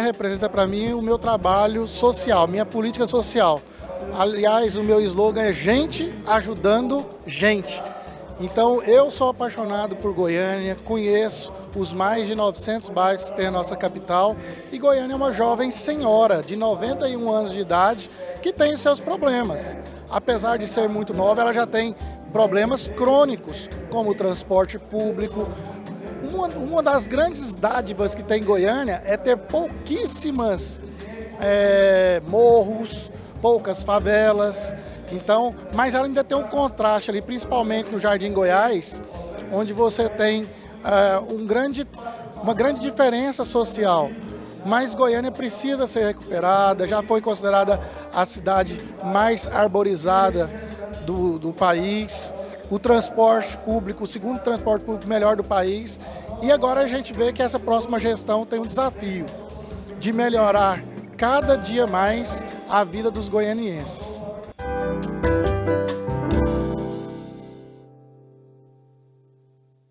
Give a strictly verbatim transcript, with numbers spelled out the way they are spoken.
representa para mim o meu trabalho social, minha política social. Aliás, o meu slogan é gente ajudando gente. Então, eu sou apaixonado por Goiânia, conheço os mais de novecentos bairros que tem a nossa capital, e Goiânia é uma jovem senhora de noventa e um anos de idade que tem os seus problemas. Apesar de ser muito nova, ela já tem problemas crônicos, como o transporte público. Uma, uma das grandes dádivas que tem em Goiânia é ter pouquíssimas é, morros, poucas favelas. Então, mas ela ainda tem um contraste ali, principalmente no Jardim Goiás, onde você tem uh, um grande, uma grande diferença social. Mas Goiânia precisa ser recuperada, já foi considerada a cidade mais arborizada do, do país, o transporte público, o segundo transporte público melhor do país. E agora a gente vê que essa próxima gestão tem um desafio de melhorar cada dia mais a vida dos goianienses.